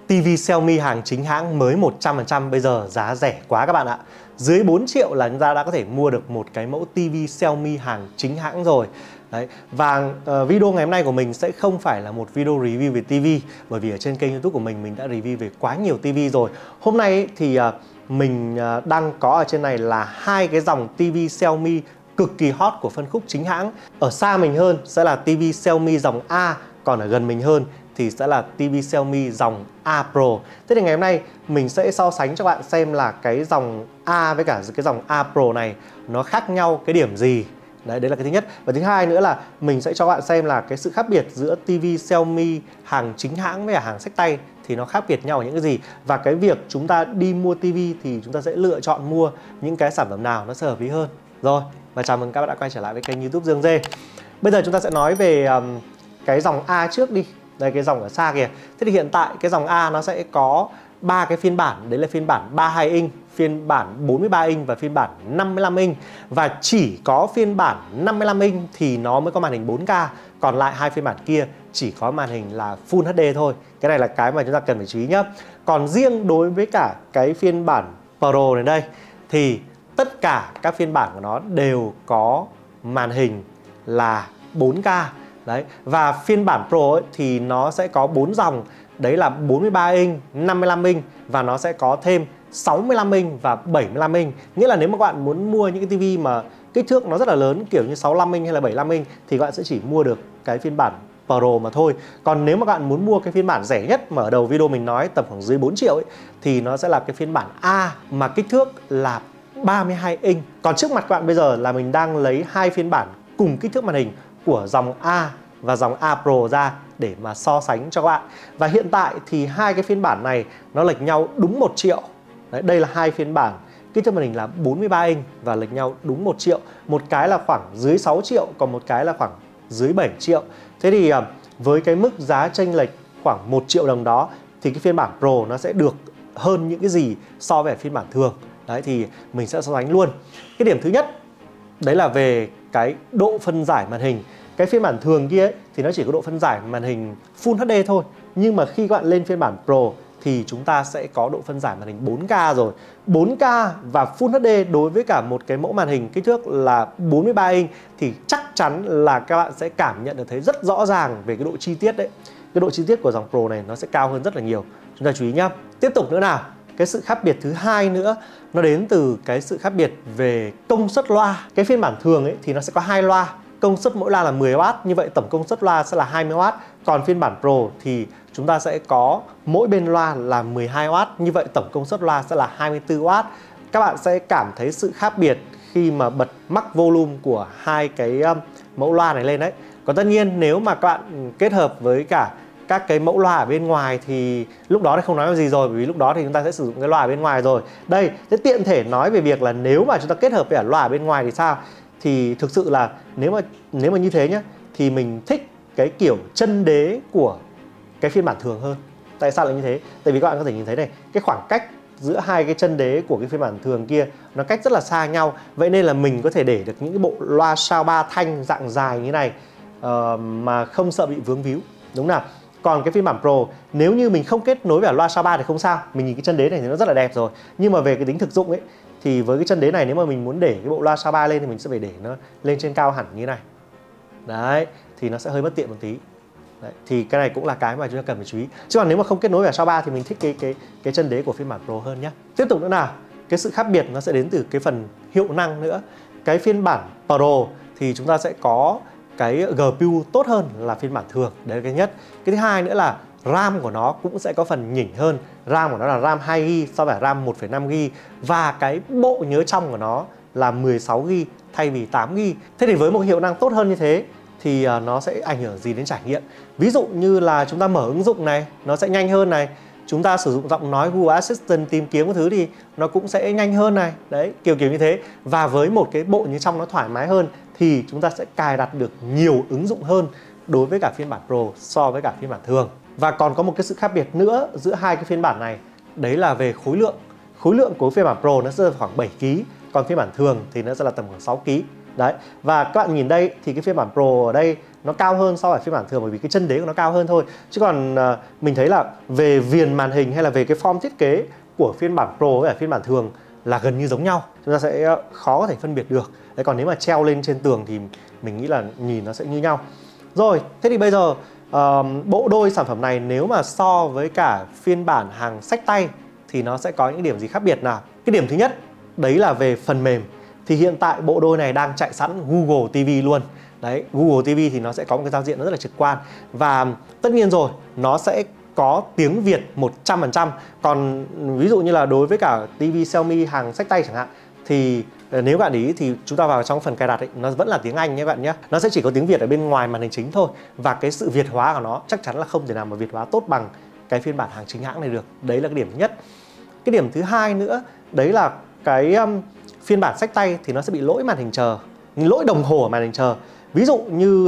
TV Xiaomi hàng chính hãng mới 100% bây giờ giá rẻ quá các bạn ạ. Dưới 4 triệu là chúng ta đã có thể mua được một cái mẫu TV Xiaomi hàng chính hãng rồi. Đấy. Và video ngày hôm nay của mình sẽ không phải là một video review về TV, bởi vì ở trên kênh YouTube của mình đã review về quá nhiều TV rồi. Hôm nay thì mình đang có ở trên này là hai cái dòng TV Xiaomi cực kỳ hot của phân khúc chính hãng. Ở xa mình hơn sẽ là TV Xiaomi dòng A, còn ở gần mình hơn thì sẽ là TV Xiaomi dòng A Pro. Thế thì ngày hôm nay mình sẽ so sánh cho bạn xem là cái dòng A với cả cái dòng A Pro này nó khác nhau cái điểm gì. Đấy là cái thứ nhất. Và thứ hai nữa là mình sẽ cho bạn xem là cái sự khác biệt giữa TV Xiaomi hàng chính hãng với cả hàng xách tay thì nó khác biệt nhau ở những cái gì. Và cái việc chúng ta đi mua TV thì chúng ta sẽ lựa chọn mua những cái sản phẩm nào nó sẽ hợp lý hơn. Rồi, và chào mừng các bạn đã quay trở lại với kênh YouTube Dương Dê. Bây giờ chúng ta sẽ nói về cái dòng A trước đi. Đây, cái dòng ở xa kìa. Thế thì hiện tại cái dòng A nó sẽ có 3 cái phiên bản. Đấy là phiên bản 32 inch, phiên bản 43 inch và phiên bản 55 inch. Và chỉ có phiên bản 55 inch thì nó mới có màn hình 4K. Còn lại hai phiên bản kia chỉ có màn hình là Full HD thôi. Cái này là cái mà chúng ta cần phải chú ý nhé. Còn riêng đối với cả cái phiên bản Pro này đây thì tất cả các phiên bản của nó đều có màn hình là 4K. Đấy. Và phiên bản Pro ấy, thì nó sẽ có 4 dòng. Đấy là 43 inch, 55 inch và nó sẽ có thêm 65 inch và 75 inch. Nghĩa là nếu mà các bạn muốn mua những cái TV mà kích thước nó rất là lớn, kiểu như 65 inch hay là 75 inch thì các bạn sẽ chỉ mua được cái phiên bản Pro mà thôi. Còn nếu mà các bạn muốn mua cái phiên bản rẻ nhất mà ở đầu video mình nói tầm khoảng dưới 4 triệu ấy, thì nó sẽ là cái phiên bản A mà kích thước là 32 inch. Còn trước mặt các bạn bây giờ là mình đang lấy hai phiên bản cùng kích thước màn hình của dòng A và dòng A Pro ra để mà so sánh cho các bạn. Và hiện tại thì hai cái phiên bản này nó lệch nhau đúng 1 triệu. Đấy, đây là hai phiên bản kích thước màn hình là 43 inch và lệch nhau đúng 1 triệu. Một cái là khoảng dưới 6 triệu, còn một cái là khoảng dưới 7 triệu. Thế thì với cái mức giá chênh lệch khoảng 1 triệu đồng đó thì cái phiên bản Pro nó sẽ được hơn những cái gì so với phiên bản thường. Đấy thì mình sẽ so sánh luôn. Cái điểm thứ nhất đấy là về cái độ phân giải màn hình. Cái phiên bản thường kia ấy, thì nó chỉ có độ phân giải màn hình Full HD thôi. Nhưng mà khi các bạn lên phiên bản Pro thì chúng ta sẽ có độ phân giải màn hình 4K rồi. 4K và Full HD đối với cả một cái mẫu màn hình kích thước là 43 inch thì chắc chắn là các bạn sẽ cảm nhận được thấy rất rõ ràng về cái độ chi tiết đấy. Cái độ chi tiết của dòng Pro này nó sẽ cao hơn rất là nhiều. Chúng ta chú ý nhá. Tiếp tục nữa nào. Cái sự khác biệt thứ hai nữa nó đến từ cái sự khác biệt về công suất loa. Cái phiên bản thường ấy thì nó sẽ có 2 loa. Công suất mỗi loa là 10W, như vậy tổng công suất loa sẽ là 20W. Còn phiên bản Pro thì chúng ta sẽ có mỗi bên loa là 12W, như vậy tổng công suất loa sẽ là 24W. Các bạn sẽ cảm thấy sự khác biệt khi mà bật max volume của hai cái mẫu loa này lên đấy. Còn tất nhiên nếu mà các bạn kết hợp với cả các cái mẫu loa ở bên ngoài thì lúc đó thì không nói gì rồi, bởi vì lúc đó thì chúng ta sẽ sử dụng cái loa ở bên ngoài rồi. Đây, thế tiện thể nói về việc là nếu mà chúng ta kết hợp với cả loa ở bên ngoài thì sao? Thì thực sự là nếu mà như thế nhá thì mình thích cái kiểu chân đế của cái phiên bản thường hơn. Tại sao lại như thế? Tại vì các bạn có thể nhìn thấy này, cái khoảng cách giữa hai cái chân đế của cái phiên bản thường kia nó cách rất là xa nhau. Vậy nên là mình có thể để được những cái bộ loa sao 3 thanh dạng dài như này mà không sợ bị vướng víu, đúng nào? Còn cái phiên bản Pro nếu như mình không kết nối với loa sao 3 thì không sao, mình nhìn cái chân đế này thì nó rất là đẹp rồi. Nhưng mà về cái tính thực dụng ấy thì với cái chân đế này nếu mà mình muốn để cái bộ loa sao 3 lên thì mình sẽ phải để nó lên trên cao hẳn như này. Đấy, thì nó sẽ hơi bất tiện một tí. Đấy, thì cái này cũng là cái mà chúng ta cần phải chú ý. Chứ còn nếu mà không kết nối với sao 3 thì mình thích cái chân đế của phiên bản Pro hơn nhé. Tiếp tục nữa nào, cái sự khác biệt nó sẽ đến từ cái phần hiệu năng nữa. Cái phiên bản Pro thì chúng ta sẽ có cái GPU tốt hơn là phiên bản thường. Đấy là cái nhất. Cái thứ hai nữa là RAM của nó cũng sẽ có phần nhỉnh hơn. RAM của nó là RAM 2GB so với RAM 1,5GB. Và cái bộ nhớ trong của nó là 16GB thay vì 8GB. Thế thì với một hiệu năng tốt hơn như thế thì nó sẽ ảnh hưởng gì đến trải nghiệm? Ví dụ như là chúng ta mở ứng dụng này, nó sẽ nhanh hơn này. Chúng ta sử dụng giọng nói Google Assistant tìm kiếm các thứ thì nó cũng sẽ nhanh hơn này. Đấy, kiểu như thế. Và với một cái bộ nhớ trong nó thoải mái hơn thì chúng ta sẽ cài đặt được nhiều ứng dụng hơn đối với cả phiên bản Pro so với cả phiên bản thường. Và còn có một cái sự khác biệt nữa giữa hai cái phiên bản này, đấy là về khối lượng. Khối lượng của phiên bản Pro nó sẽ là khoảng 7kg, còn phiên bản thường thì nó sẽ là tầm khoảng 6kg. Đấy, và các bạn nhìn đây thì cái phiên bản Pro ở đây nó cao hơn so với phiên bản thường bởi vì cái chân đế của nó cao hơn thôi. Chứ còn mình thấy là về viền màn hình hay là về cái form thiết kế của phiên bản Pro với phiên bản thường là gần như giống nhau. Chúng ta sẽ khó có thể phân biệt được. Đấy, còn nếu mà treo lên trên tường thì mình nghĩ là nhìn nó sẽ như nhau. Rồi, thế thì bây giờ bộ đôi sản phẩm này nếu mà so với cả phiên bản hàng xách tay thì nó sẽ có những điểm gì khác biệt nào? Cái điểm thứ nhất đấy là về phần mềm. Thì hiện tại bộ đôi này đang chạy sẵn Google TV luôn. Đấy, Google TV thì nó sẽ có một cái giao diện nó rất là trực quan. Và tất nhiên rồi, nó sẽ có tiếng Việt 100%. Còn ví dụ như là đối với cả TV Xiaomi hàng xách tay chẳng hạn, thì nếu bạn để ý thì chúng ta vào trong phần cài đặt ấy, nó vẫn là tiếng Anh nhé bạn nhé. Nó sẽ chỉ có tiếng Việt ở bên ngoài màn hình chính thôi. Và cái sự Việt hóa của nó chắc chắn là không thể nào mà Việt hóa tốt bằng cái phiên bản hàng chính hãng này được. Đấy là cái điểm thứ nhất. Cái điểm thứ hai nữa, đấy là cái phiên bản xách tay thì nó sẽ bị lỗi màn hình chờ, lỗi đồng hồ ở màn hình chờ. Ví dụ như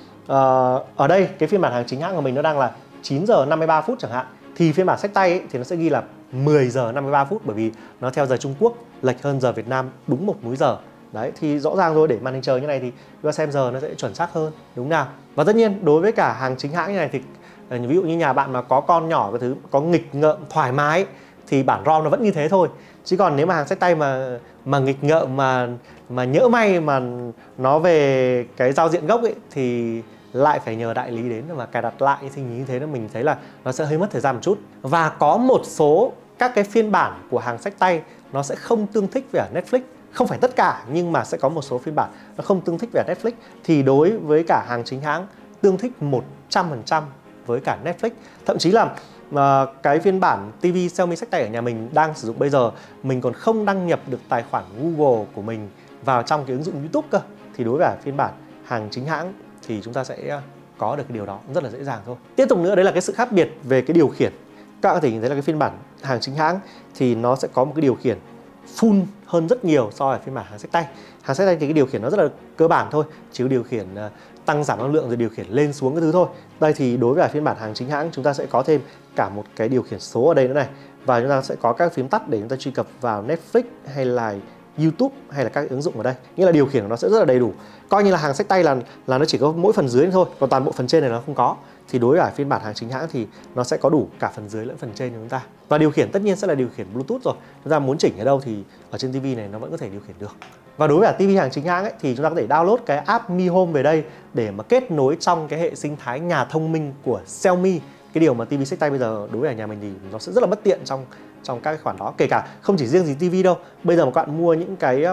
ở đây cái phiên bản hàng chính hãng của mình nó đang là 9 giờ 53 phút chẳng hạn, thì phiên bản xách tay ấy, thì nó sẽ ghi là 10 giờ 53 phút bởi vì nó theo giờ Trung Quốc, lệch hơn giờ Việt Nam đúng 1 múi giờ. Đấy, thì rõ ràng rồi, để màn hình chờ như này thì chúng ta xem giờ nó sẽ chuẩn xác hơn, đúng nào? Và tất nhiên đối với cả hàng chính hãng như này thì ví dụ như nhà bạn mà có con nhỏ cái thứ có nghịch ngợm thoải mái thì bản ROM nó vẫn như thế thôi. Chứ còn nếu mà hàng xách tay mà nghịch ngợm mà nhỡ may mà nó về cái giao diện gốc ấy thì lại phải nhờ đại lý đến mà cài đặt lại, thì như thế là mình thấy là nó sẽ hơi mất thời gian một chút. Và có một số các cái phiên bản của hàng xách tay nó sẽ không tương thích với Netflix. Không phải tất cả nhưng mà sẽ có một số phiên bản nó không tương thích với Netflix. Thì đối với cả hàng chính hãng tương thích 100% với cả Netflix. Thậm chí là cái phiên bản TV Xiaomi xách tay ở nhà mình đang sử dụng bây giờ, mình còn không đăng nhập được tài khoản Google của mình vào trong cái ứng dụng YouTube cơ. Thì đối với phiên bản hàng chính hãng thì chúng ta sẽ có được cái điều đó rất là dễ dàng thôi. Tiếp tục nữa đấy là cái sự khác biệt về cái điều khiển. Các bạn có thể nhìn thấy là cái phiên bản hàng chính hãng thì nó sẽ có một cái điều khiển full hơn rất nhiều so với phiên bản hàng xách tay. Hàng xách tay thì cái điều khiển nó rất là cơ bản thôi, chỉ có điều khiển tăng giảm năng lượng rồi điều khiển lên xuống cái thứ thôi. Đây thì đối với phiên bản hàng chính hãng chúng ta sẽ có thêm cả một cái điều khiển số ở đây nữa này. Và chúng ta sẽ có các phím tắt để chúng ta truy cập vào Netflix hay là YouTube hay là các ứng dụng ở đây. Nghĩa là điều khiển của nó sẽ rất là đầy đủ. Coi như là hàng xách tay là nó chỉ có mỗi phần dưới thôi, còn toàn bộ phần trên này nó không có. Thì đối với phiên bản hàng chính hãng thì nó sẽ có đủ cả phần dưới lẫn phần trên của chúng ta. Và điều khiển tất nhiên sẽ là điều khiển Bluetooth rồi. Chúng ta muốn chỉnh ở đâu thì ở trên TV này nó vẫn có thể điều khiển được. Và đối với TV hàng chính hãng ấy, thì chúng ta có thể download cái app Mi Home về đây để mà kết nối trong cái hệ sinh thái nhà thông minh của Xiaomi. Cái điều mà TV xách tay bây giờ đối với nhà mình thì nó sẽ rất là bất tiện trong các cái khoản đó. Kể cả không chỉ riêng gì TV đâu. Bây giờ mà các bạn mua những cái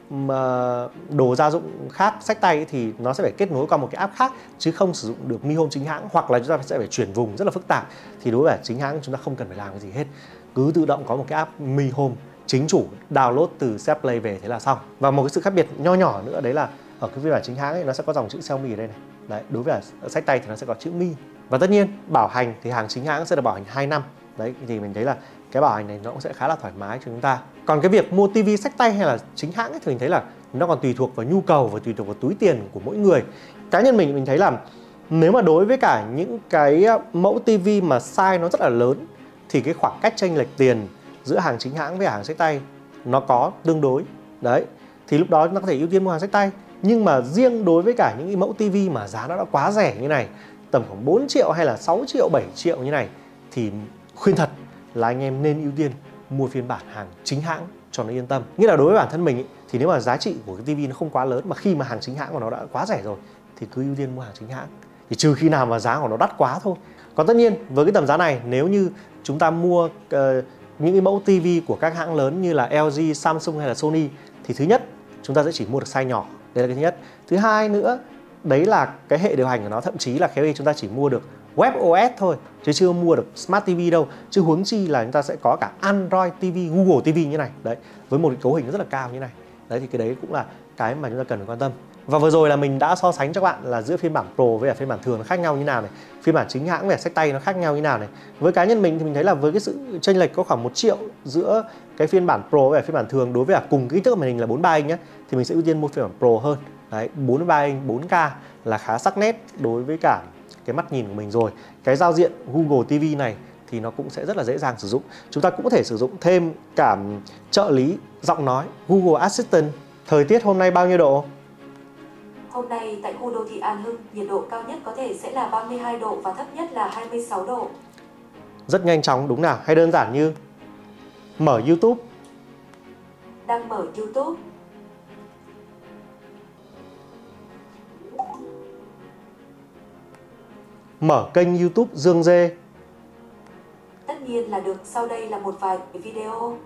đồ gia dụng khác xách tay ấy, thì nó sẽ phải kết nối qua một cái app khác chứ không sử dụng được Mi Home chính hãng, hoặc là chúng ta sẽ phải chuyển vùng rất là phức tạp. Thì đối với chính hãng chúng ta không cần phải làm cái gì hết, cứ tự động có một cái app Mi Home chính chủ download từ CH Play về thế là xong. Và một cái sự khác biệt nho nhỏ nữa đấy là ở cái phiên bản chính hãng ấy, nó sẽ có dòng chữ Xiaomi ở đây này. Đấy, đối với xách tay thì nó sẽ có chữ Mi. Và tất nhiên bảo hành thì hàng chính hãng sẽ được bảo hành 2 năm. Đấy thì mình thấy là cái bảo hành này nó cũng sẽ khá là thoải mái cho chúng ta. Còn cái việc mua TV xách tay hay là chính hãng ấy, thì mình thấy là nó còn tùy thuộc vào nhu cầu và tùy thuộc vào túi tiền của mỗi người. Cá nhân mình thấy là nếu mà đối với cả những cái mẫu TV mà size nó rất là lớn thì cái khoảng cách chênh lệch tiền giữa hàng chính hãng với hàng xách tay nó có tương đối. Đấy, thì lúc đó nó có thể ưu tiên mua hàng xách tay. Nhưng mà riêng đối với cả những cái mẫu TV mà giá nó đã quá rẻ như này, tầm khoảng 4 triệu hay là 6 triệu, 7 triệu như này, thì khuyên thật là anh em nên ưu tiên mua phiên bản hàng chính hãng cho nó yên tâm. Nghĩa là đối với bản thân mình ý, thì nếu mà giá trị của cái TV nó không quá lớn mà khi mà hàng chính hãng của nó đã quá rẻ rồi thì cứ ưu tiên mua hàng chính hãng. Thì trừ khi nào mà giá của nó đắt quá thôi. Còn tất nhiên với cái tầm giá này, nếu như chúng ta mua những cái mẫu TV của các hãng lớn như là LG, Samsung hay là Sony thì thứ nhất chúng ta sẽ chỉ mua được size nhỏ. Đấy là cái thứ nhất. Thứ hai nữa, đấy là cái hệ điều hành của nó, thậm chí là khi chúng ta chỉ mua được WebOS thôi chứ chưa mua được Smart TV đâu. Chứ huống chi là chúng ta sẽ có cả Android TV, Google TV như này. Đấy, với một cái cấu hình rất là cao như này. Đấy thì cái đấy cũng là cái mà chúng ta cần phải quan tâm. Và vừa rồi là mình đã so sánh cho các bạn là giữa phiên bản Pro với phiên bản thường nó khác nhau như nào này, phiên bản chính hãng với xách tay nó khác nhau như nào này. Với cá nhân mình thì mình thấy là với cái sự chênh lệch có khoảng 1 triệu giữa cái phiên bản Pro với phiên bản thường đối với cùng kích thước màn hình là 43 inch nhé, thì mình sẽ ưu tiên mua phiên bản Pro hơn. Đấy, 43 inch 4K là khá sắc nét đối với cả cái mắt nhìn của mình rồi. Cái giao diện Google TV này thì nó cũng sẽ rất là dễ dàng sử dụng. Chúng ta cũng có thể sử dụng thêm cả trợ lý giọng nói Google Assistant. Thời tiết hôm nay bao nhiêu độ? Hôm nay tại khu đô thị An Hưng, nhiệt độ cao nhất có thể sẽ là 32 độ và thấp nhất là 26 độ. Rất nhanh chóng đúng nào? Hay đơn giản như mở YouTube. Đang mở YouTube. Mở kênh YouTube Dương Dê. Tất nhiên là được, sau đây là một vài video.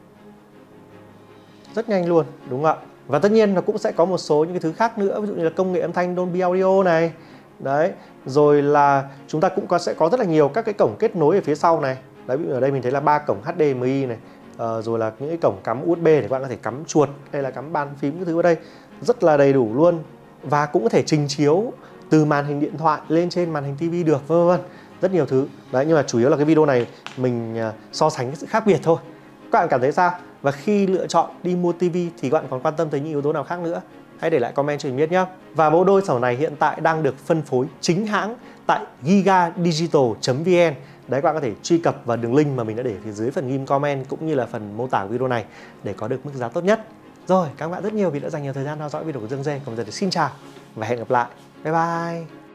Rất nhanh luôn, đúng không ạ? Và tất nhiên nó cũng sẽ có một số những cái thứ khác nữa, ví dụ như là công nghệ âm thanh Dolby Audio này. Đấy, rồi là chúng ta cũng sẽ có rất là nhiều các cái cổng kết nối ở phía sau này. Đấy, ví dụ ở đây mình thấy là 3 cổng HDMI này, rồi là những cái cổng cắm USB để các bạn có thể cắm chuột hay là cắm bàn phím cái thứ ở đây. Rất là đầy đủ luôn. Và cũng có thể trình chiếu từ màn hình điện thoại lên trên màn hình TV được, vân vân. Rất nhiều thứ. Đấy, nhưng mà chủ yếu là cái video này mình so sánh cái sự khác biệt thôi. Các bạn cảm thấy sao? Và khi lựa chọn đi mua TV thì các bạn còn quan tâm tới những yếu tố nào khác nữa? Hãy để lại comment cho mình biết nhé. Và bộ đôi sản phẩm này hiện tại đang được phân phối chính hãng tại gigadigital.vn. Đấy, các bạn có thể truy cập vào đường link mà mình đã để phía dưới phần ghim comment cũng như là phần mô tả video này để có được mức giá tốt nhất. Rồi, các bạn rất nhiều vì đã dành nhiều thời gian theo dõi video của Dương Dê. Còn bây giờ thì xin chào và hẹn gặp lại. Bye bye.